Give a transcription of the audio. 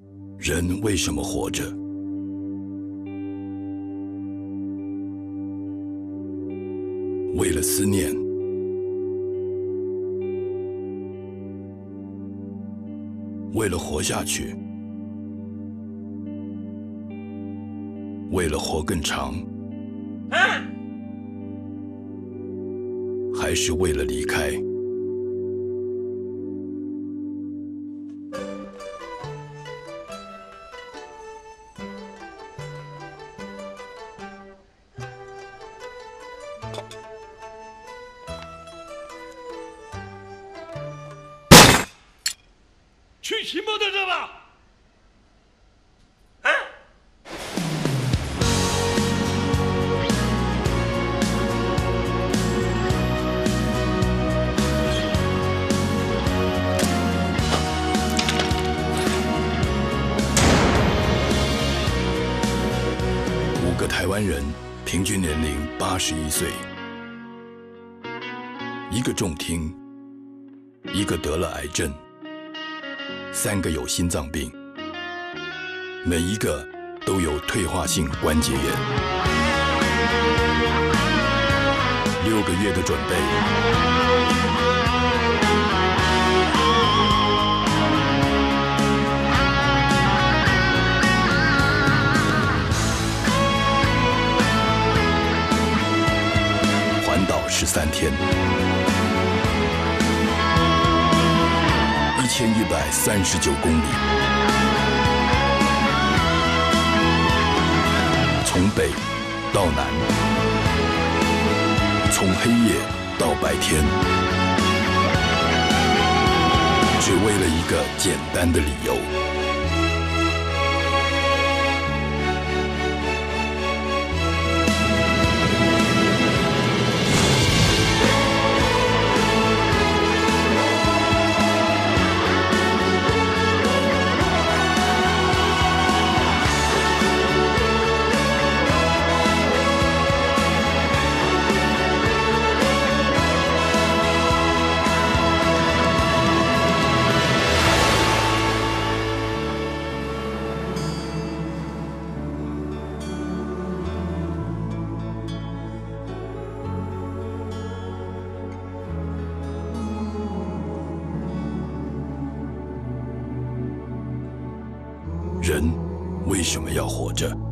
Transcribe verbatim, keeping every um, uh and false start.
人为什么活着？为了思念，为了活下去，为了活更长，还是为了离开？ 去骑摩托车吧！啊！ 五个台湾人，平均年龄八十一岁，一个重听，一个得了癌症。三个有心脏病，每一个都有退化性关节炎。六个月的准备，环岛十三天。一千一百三十九公里，从北到南，从黑夜到白天，只为了一个简单的理由。人为什么要活着？